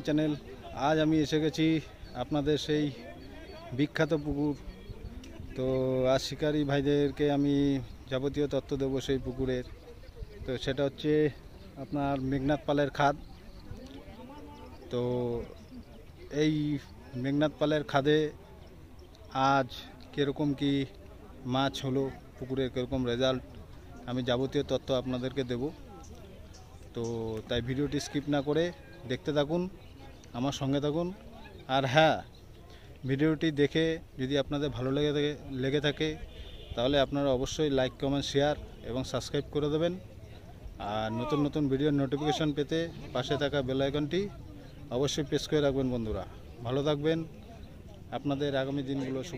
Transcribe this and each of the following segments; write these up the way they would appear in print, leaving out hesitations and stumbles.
Channel. আজ আমি এসে গেছি আপনাদের সেই বিখ্যাত পুকুর। তো আজ শিকারী ভাইদেরকে আমি যাবতীয় তথ্য দেবো সেই পুকুরের। তো সেটা হচ্ছে আপনার মেঘনাথ পালের খাদ। তো এই মেঘনাথ পালের খাদে আজ কীরকম কি মাছ হলো, পুকুরের কীরকম রেজাল্ট, আমি যাবতীয় তথ্য আপনাদেরকে দেব। তো তাই ভিডিওটি স্কিপ না করে দেখতে থাকুন, আমার সঙ্গে থাকুন। আর হ্যাঁ, ভিডিওটি দেখে যদি আপনাদের ভালো লেগে থাকে তাহলে আপনারা অবশ্যই লাইক, কমেন্ট, শেয়ার এবং সাবস্ক্রাইব করে দেবেন। আর নতুন নতুন ভিডিওর নোটিফিকেশন পেতে পাশে থাকা বেল আইকনটি অবশ্যই প্রেস করে রাখবেন। বন্ধুরা ভালো থাকবেন, আপনাদের আগামী দিনগুলো শুভ।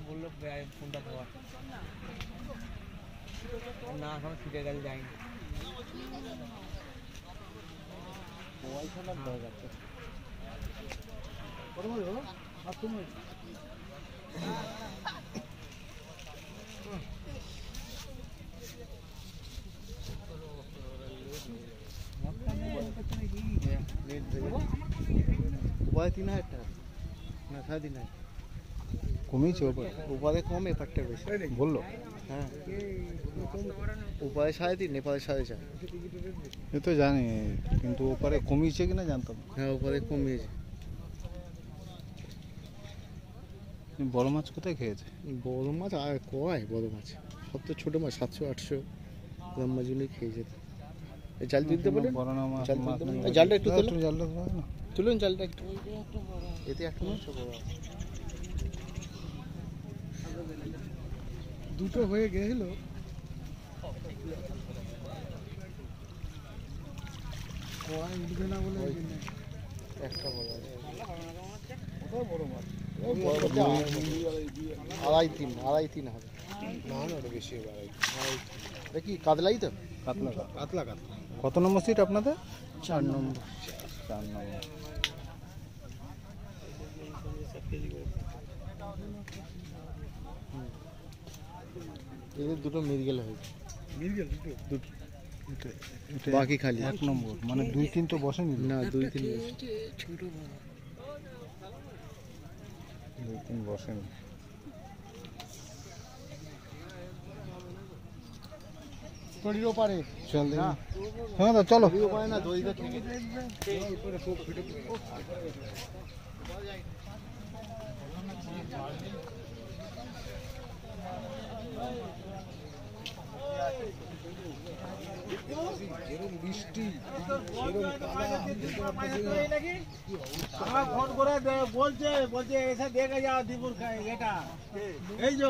না এখন ছুটে গেলে যায়নি। উপায় 3000 টাকা না 3.5 কমেছে উপায় কম, এপারটা বেশি বললো। হ্যাঁ, উপায় 3.5, নেপালে 4.5। এ তো জানি, কিন্তু ওপারে কমিয়েছে কিনা জানতাম। হ্যাঁ, উপায় কমিয়েছে। বড় মাছ কোথায় খেয়েছে? বড় মাছ আর কয় বড় মাছ, সব তো ছোটো মাছ 700-800 গ্রাম মাছগুলোই খেয়ে যেত। জাল তুলতে বলেন, জালটা একটু তুলুন, জালটা একটু। এতে একটা মাছ বড় দুটো হয়ে গেল। উঠবে না বলে একটা বড় আছে, বড় মাছ 2.5-3 হবে। না না, ওটা বেশি হবে। এটা কি কাতলাই? তো কাতলা কাতলা কাতলা। কত নম্বর সিট আপনাদের? 4 নম্বর। 4 নম্বর। এদের দুটো মিরগেল হয়েছে। মিরগেল দুটো, বাকি খালি 1 নম্বর। মানে 2-3 তো বসেনি না, 2-3 ছোট 2-3 বসেনি। তড়ির ওপারে চল না, হ্যাঁ তো চলো। ওপারে না, দড়িটা থেকে বৃষ্টি বলছে এসে দেখে যাও দীপুর এটা। এই যে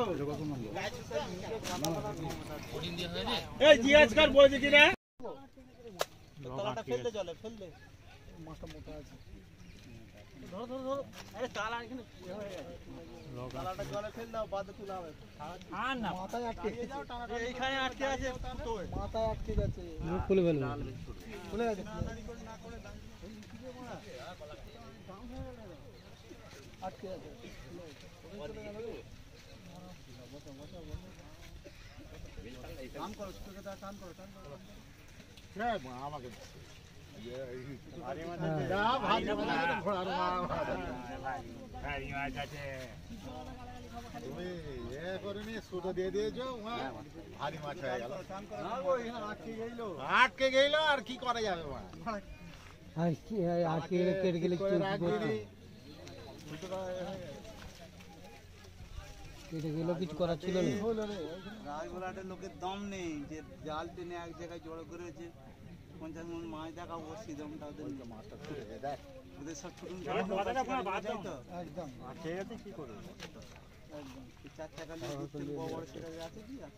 এই জিজ্ঞাসকার বলছে কিনা ফেলতে চলে, ফেললে মাছটা মোটা আছে। ধরো ধরো ধরো, আরে তালা এখানে তালাটা জলে ফেল দাও, বাদে তুলা হবে। না, মাথায় আটকে যাও, টানাটা এইখানে আটকে আছে, মাথায় আটকে গেছে। খুলে ফেল, খুলে গেছে। আটকে গেছে, টান করো, টান করো, টান করো। আমাকে দিয়ে দিয়েছো, ভারী মাছ হয়ে গেল। আটকে গেল, আর কি করা যাবে? আটকে গেলে কেটে গেলে কিছু করার ছিল না। রাজগোলাটের লোকের দম নেই যে জাল টেনে এক জায়গায় জড়ো করেছে। 50 মণ মাছ দেখা, ও সিদমটা ওদের মাছটা ছুটে দেখ, ওদের সব ছুটুন তো একদম আটকে গেছে। কি করবে একদম 4 টাকা নিয়ে বড় সেটা আছে কি আছে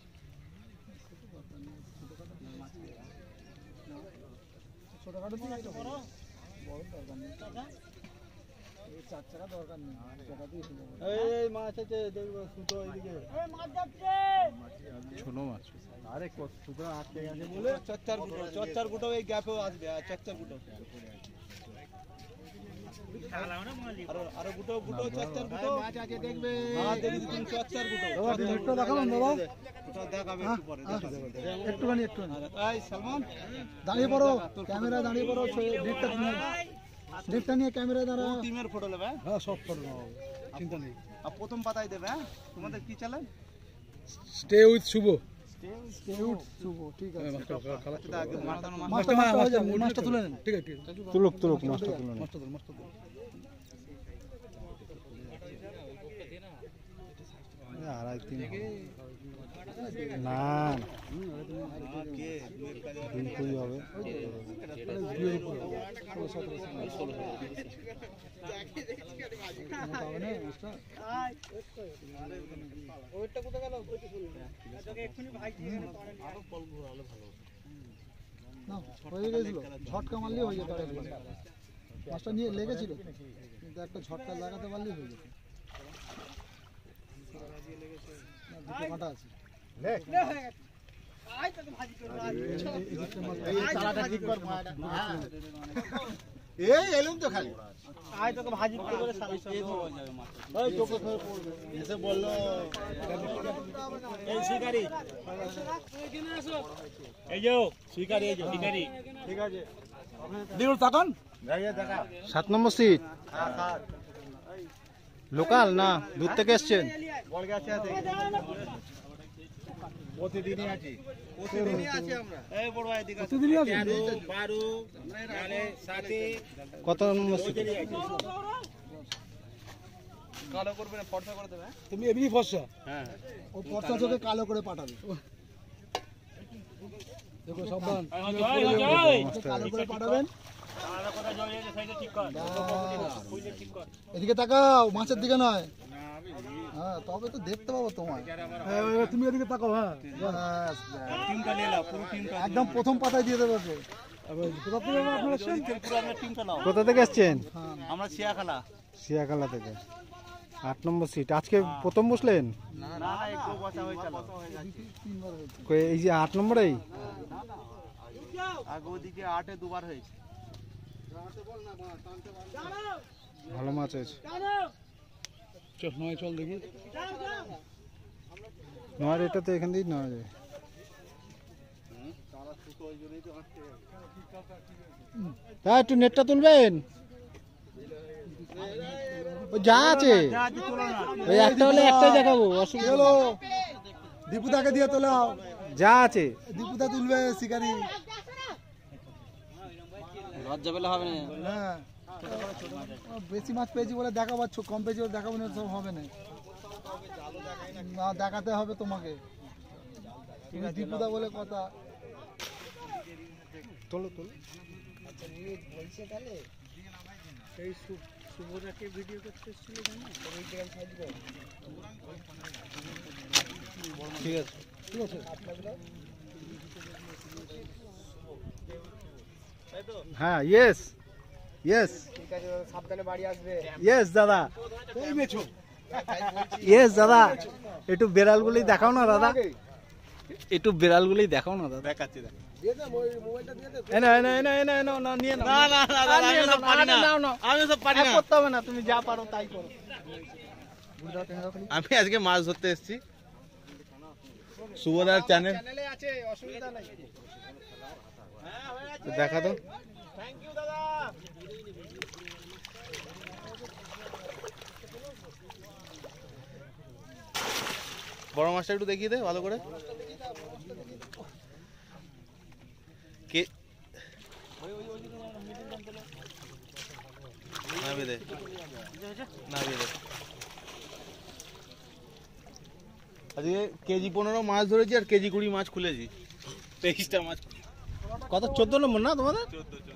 ছোটখাটো দিন একটা বড় বড় দরকার নেই, 4 টাকা দরকার নেই। এই মাছ আছে দেখবো, সুতো এইদিকে মাছ যাচ্ছে, ছোট মাছ। আরে সুতো আটকে গেছে বলে চচ্চার গুটো এই গ্যাপেও আসবে। আর চচ্চার গুটো আরো গুটো গুটো চচ্চার গুটো মাছ আছে দেখবে। হ্যাঁ, দেখি তুমি চচ্চার গুটো একটু দেখাবেন দাদা? ওটা দেখাবে একটু পরে, একটুখানি একটু। এই সালমান দাঁড়িয়ে পড়ো, ক্যামেরা দাঁড়িয়ে পড়ো, নেটটা তুমি নেটটা নিয়ে ক্যামেরা দ্বারা টিমের ফটো নেবে হ্যাঁ? হ্যাঁ সব ফটো নাও, চিন্তা নেই। আর প্রথম পাতায় দেবে হ্যাঁ? তোমাদের কি channel? Stay with Shubho. Stay with Shubho, ঠিক আছে। আচ্ছা, আগে মাস্টার মাছটা তুলে নেন। ঠিক আছে, তুলুক মাছটা তুলুন। মাছটা তুলে, মাছটা তুলে। আড়াই তিন না কে দুই কুড়ি হবে। না, হয়ে গেছিল, ঝটকা মারলে হয়ে যেত। মাছটা নিয়ে লেগেছিল, কিন্তু একটা ঝটকা লাগাতে পারলেই হয়ে যেত। দুটো কাঁটা আছে। এই এলুম তো খালি আয় তোকে ভাজি করে করে সারা ওই তোকে এসে বললো এই শিকারি এখানে আসো এই যে শিকারি এই যে শিকারি ঠিক আছে দিউল তাকান দেখা 7 নম্বর সিট লোকাল না দূর থেকে এসছেন? বল গেছে আছে প্রতিদিনই আছি প্রতিদিনই আছি আমরা এই বড় ভাই দিকে প্রতিদিনই আছি? বারু মানে সাথে কত নম্বর সিট? কালো করবে না ফর্সা করে দেবে তুমি এমনি ফর্সা, হ্যাঁ ও ফর্সা চোখে কালো করে পাঠাবে। দেখো সাবধান, কালো করে পাঠাবেন। এদিকে তাকাও, মাছের দিকে নয়। হ্যাঁ, তবে তো দেখতে পাবো তোমায়। তুমি এদিকে তাকাও। হ্যাঁ, টিমটা নিয়ে নাও পুরো টিমটা একদম প্রথম পাতায় দিয়ে দেবে ওকে। কোথা থেকে এসছেন? আমরা শিয়াখালা সিয়াখালা থেকে। 8 নম্বর সিট আজকে প্রথম বসলেন? না না একটু বসা হয়েছিল এই যে 8 নম্বরেই আগে ওদিকে 8 এ দুবার হয়েছে ভালো মাছ হয়েছে। চল নয়, চল দেখি। নয় এটা তো এখান দিয়েই নেওয়া যায়। হ্যাঁ একটু নেটটা তুলবেন, ওই যা আছে ওই একটা হলে একটাই দেখাবো, অসুবিধা চলো, দীপুদাকে দিয়ে তোলাও। যা আছে। দীপুদা তুলবে শিকারি। লজ্জা পেলে হবে না হ্যাঁ, বেশি মাছ পেয়েছি বলে দেখাবো, কম পেয়েছি বলে দেখাবো না, সব হবে না। না, দেখাতে হবে তোমাকে। তুমি দীপুদা বলে কথা। তোলো ঠিক আছে ঠিক আছে। হ্যাঁ ইয়েস সাবধানে বাড়ি আসবে। ইয়েস দাদা, ইয়েস দাদা, একটু বেড়ালগুলি দেখাও না দাদা, একটু বেড়ালগুলি দেখাও না দাদা। দেখাচ্ছি দেখ আমি সব পারি না, করতে হবে না, তুমি যা পারো তাই করো। আমি আজকে মাছ ধরতে এসেছি শুভদার চ্যানেল আছে, অসুবিধা নাই। দেখা তো বড় মাছটা একটু দেখিয়ে দে ভালো করে কে না বেদে আজকে কেজি 15 মাছ ধরেছি আর কেজি 20 মাছ খুলেছি 23টা মাছ কত 14 নম্বর না তোমাদের? 14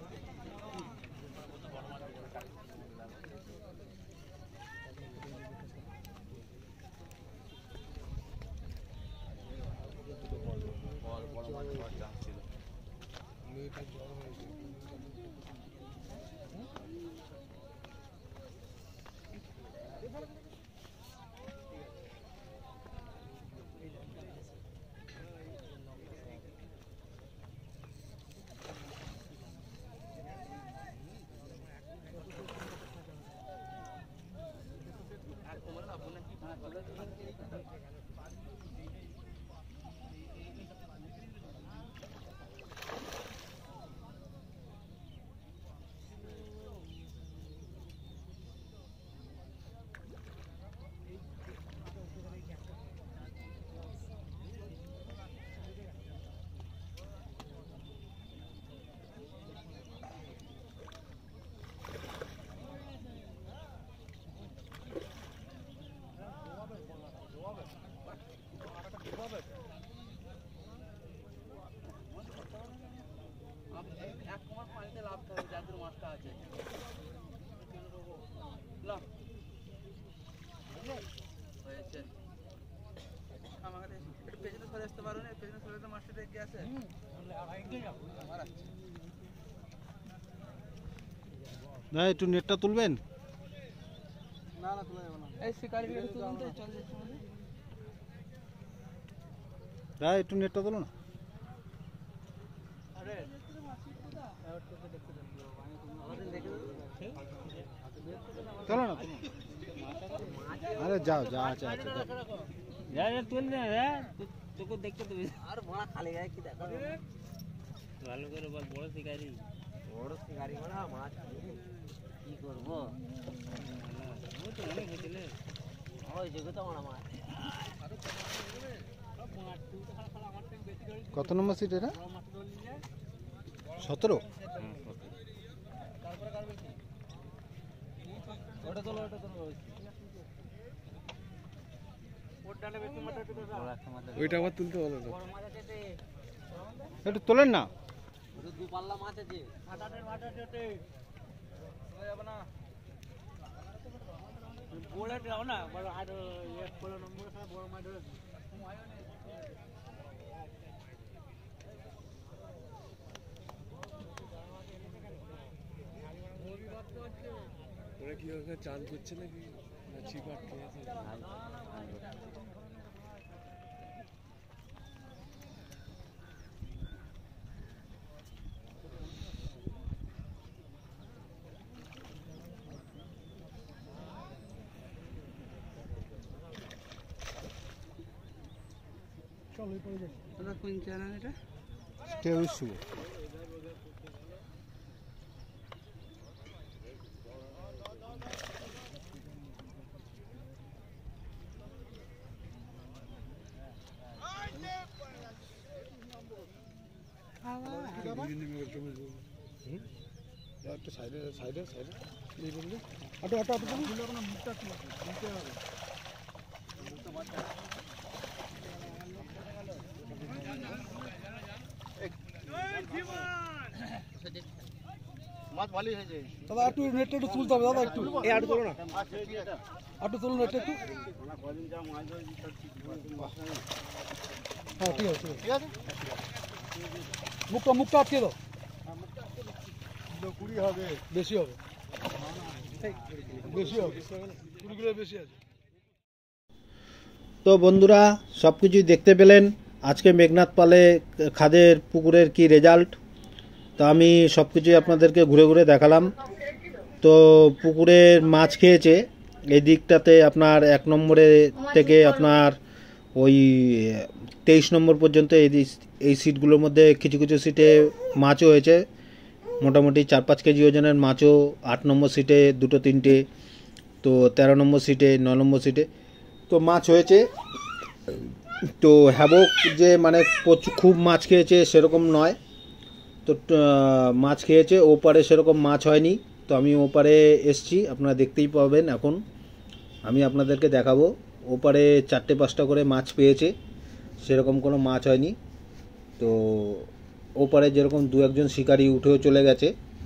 এক কমার পানিতে লাভ হবে যাদের মাছটা আছে লাভ হয়েছে। আমার কাছে একটু পেছনে সরে আসতে পারো না, পেছনে সরে তো মাছটা এগিয়ে আসে। ভাই একটু নেটটা তুলবেন। না না তোলা যাবে না, এই শিকারি একটু তুলুন তো, চল যাচ্ছে ভাই একটু নেটটা তুলো না। আরে চলো না তুমি। আরে যাও যা আছে আছে যাও। যা যা তুল না রে, তোকে দেখতে তো আর বড় খালি গায়ে কি দেখা ভালো করে বল। বড় শিকারি বড় মাছ কি করবো, ও তো অনেক হয়েছিলে। ওই জগৎ বড় মাছ। কত নম্বর সিট এটা? 17। ওটা তোলো, ওটা তোলো, ওইটা আবার তুলতে বলো তো। একটু তোলেন না। ওটা দু পাল্লা মাছ আছে। বড় যাও না, বড় আর এক বড় নম্বর বড় মাছ ধরে। ওরা কি ওখানে চান করছে নাকি, না ছিপ আটকে আছে? ওটা কোন চ্যানেল এটা? কেউ শুভ। একটু সাইডে সাইডে সাইডে এই বললে আটো আটো আটো বললে কোনো মুখটা তুলতে হবে। মাছ ভালোই হয়েছে দাদা একটু নেটটা একটু তুলতে হবে দাদা, একটু এই আটো তোলো না, আটো তোলো নেটটা একটু। হ্যাঁ ঠিক আছে ঠিক আছে, মুখটা মুখটা আটকে দাও। 20 হবে, বেশি হবে, বেশি হবে, 20 কিলো বেশি আছে। তো বন্ধুরা সব কিছুই দেখতে পেলেন আজকে মেঘনাথ পালে খাদের পুকুরের কি রেজাল্ট। তো আমি সব কিছুই আপনাদেরকে ঘুরে ঘুরে দেখালাম। তো পুকুরের মাছ খেয়েছে এই দিকটাতে আপনার 1 নম্বরে থেকে আপনার ওই 23 নম্বর পর্যন্ত এই সিটগুলোর মধ্যে কিছু কিছু সিটে মাছও হয়েছে, মোটামুটি 4-5 কেজি ওজনের মাছও 8 নম্বর সিটে 2-3টে, তো 13 নম্বর সিটে 9 নম্বর সিটে তো মাছ হয়েছে। তো হ্যাবক যে মানে খুব মাছ খেয়েছে সেরকম নয়, তো মাছ খেয়েছে, ওপারে সেরকম মাছ হয়নি। তো আমি ওপারে এসছি, আপনারা দেখতেই পাবেন। এখন আমি আপনাদেরকে দেখাবো, ওপারে 4-5টা করে মাছ পেয়েছে, সেরকম কোনো মাছ হয়নি। তো ওপারে যেরকম 2-1জন শিকারি উঠেও চলে গেছে।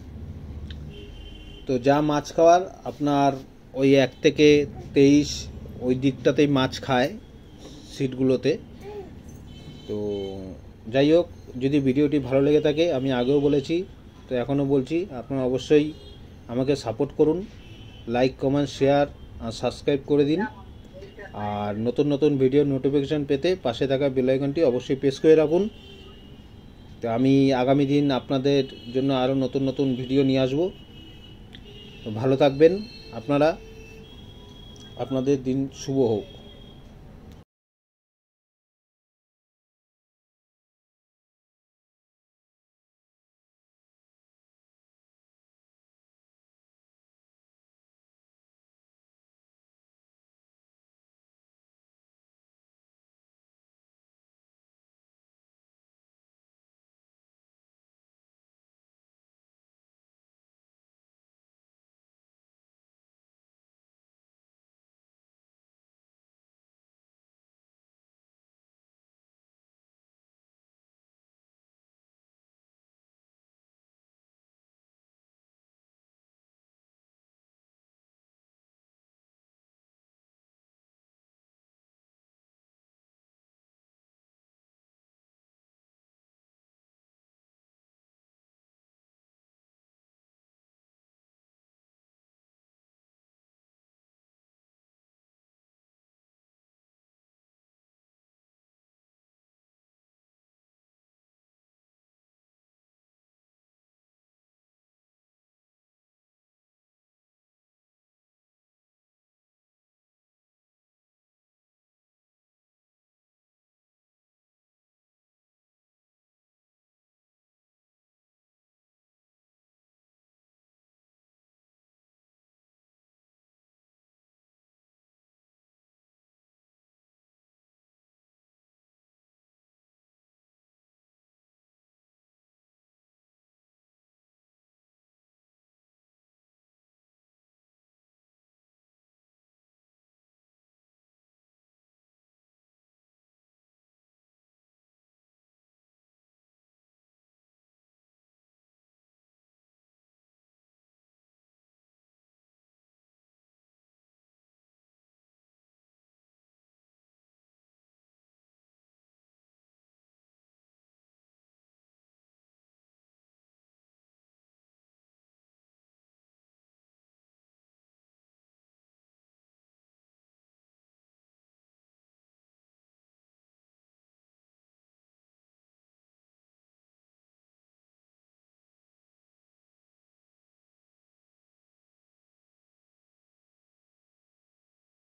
তো যা মাছ খাওয়ার আপনার ওই 1 থেকে 23 ওই দিকটাতেই মাছ খায় সিটগুলোতে। তো যাই হোক, যদি ভিডিওটি ভালো লেগে থাকে, আমি আগেও বলেছি তো এখনও বলছি, আপনারা অবশ্যই আমাকে সাপোর্ট করুন, লাইক কমেন্ট শেয়ার আর সাবস্ক্রাইব করে দিন। আর নতুন নতুন ভিডিও নোটিফিকেশান পেতে পাশে থাকা বেল আইকনটি অবশ্যই প্রেস করে রাখুন। তো আমি আগামী দিন আপনাদের জন্য আরও নতুন নতুন ভিডিও নিয়ে আসব। তো ভালো থাকবেন আপনারা, আপনাদের দিন শুভ হোক।